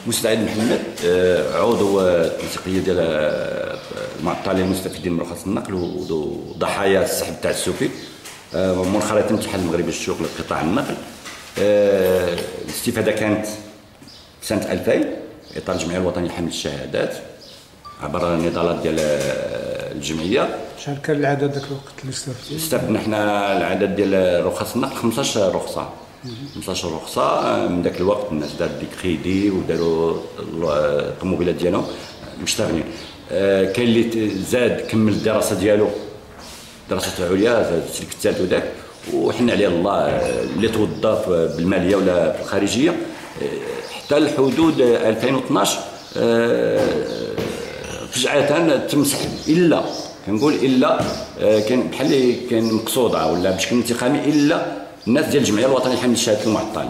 مسعد محمد، عضو التنسيقيه ديال المعطلين المستفيدين من رخص النقل وضحايا السحب التعسفي منخرطين الاتحاد المغربي للشغل لقطاع النقل. الاستفاده كانت سنه 2000 اطار الجمعيه الوطنيه لحمل الشهادات عبر النضالات ديال الجمعيه. شحال كان العدد ذاك الوقت اللي استفدتي؟ استفدنا حنا العدد ديال رخص النقل 15 رخصه. 15 رخصه. من ذاك الوقت الناس دارت دي كريدي وداروا الطوموبيلات ديالهم مشتغلين. كاين اللي زاد كمل الدراسه ديالو، دراسه عليا زاد الكتاب وداك، وحنا عليه الله اللي توظف بالماليه ولا في الخارجيه حتى الحدود 2012 فجأة تم سحب. الا كنقول الا كان بحال اللي كان مقصوده ولا بشكل انتقامي الا الناس ديال الجمعيه الوطنيه لحمل الشهادات المعطلين.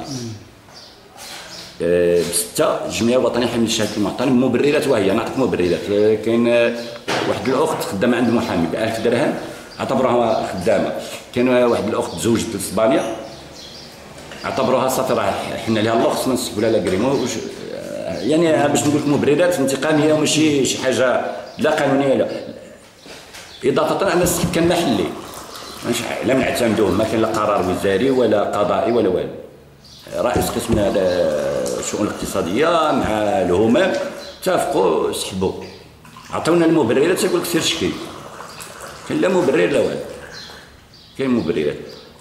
بسته الجمعيه الوطنيه لحمل الشهادات المعطلين مبررات، وهي نعطيك مبررات. كاين واحد الاخت خدامه عند محامي ب 1000 درهم اعتبروها خدامه. كاين واحد الاخت تزوجت لاسبانيا اعتبروها صافي راه حنا لها الله خصنا نسحبوا لها لاكريمو. يعني باش نقول لك مبررات انتقاميه وماشي شي حاجه لا قانونيه لا. اضافه ان السحب كان محلي، لم نعتمدوه، ما كان لا قرار وزاري ولا قضائي ولا والو. رئيس قسم الشؤون الاقتصاديه مع الهمام اتفقوا سحبوا، عطونا المبررات. تيقول لك سير شكي، كاين لا مبرر لا والو، كاين مبررات.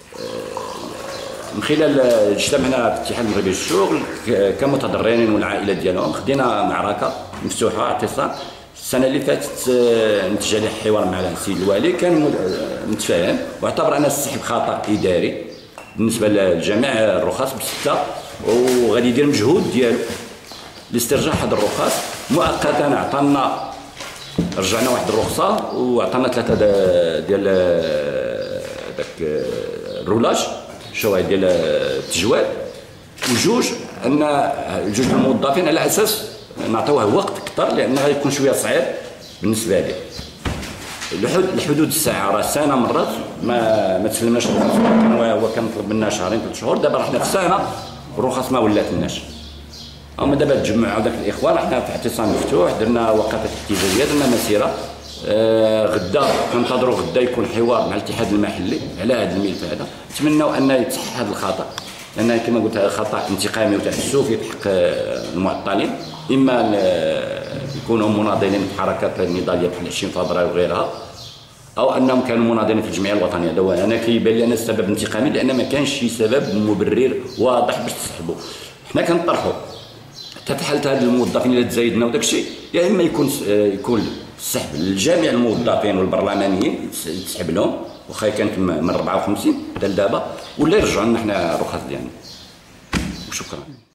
من خلال اجتمعنا في الاتحاد المغربي للشغل كمتضررين والعائلات ديالهم، خدينا معركه مفتوحه اعتصام. السنه اللي فاتت نتج عليه حوار مع السيد الوالي، كان متفاهم واعتبر ان السحب خطا اداري بالنسبه لجميع الرخص بسته، وغادي يدير مجهود ديالو لاسترجاع هذه الرخص مؤقتا. عطانا رجعنا واحد الرخصه وعطانا ثلاثه ديال داك الرولاج شواهد ديال التجوال، وجوج جوج الموظفين على اساس نعطيوه وقت اكثر لان غيكون شويه صعيب بالنسبه ليه. الحدود الساعه راه سنه مرات ما تسلمناش الرخص. هو كان طلب منا شهرين 3 شهور، دابا رحنا في سنه الرخص ما ولاتلناش. هما دابا تجمعوا داك الاخوان، رحنا في اعتصام مفتوح، درنا وقفات احتجاجيه، درنا مسيره. غدا كنتظروا غدا يكون حوار مع الاتحاد المحلي على هذا الملف هذا. نتمنوا ان يتصحح هذا الخطا، لان كما قلت خطا انتقامي وتعسفي في حق المعطلين. اما يكونوا مناضلين في حركات نضاليه بحال 20 فبراير وغيرها، او انهم كانوا مناضلين في الجمعيه الوطنيه. هذا انا كيبان لي انا السبب انتقامي، لان ما كانش شي سبب مبرر واضح باش تسحبوا. حنا كنطرحوا حتى في حاله هاد الموظفين اللي تزايدنا وداك الشيء، يا اما يكون السحب لجميع الموظفين والبرلمانيين يتسحب لهم، واخا كانت من 54 حتى لدابا، ولا يرجعوا لنا حنا الرخص ديالنا. وشكرا.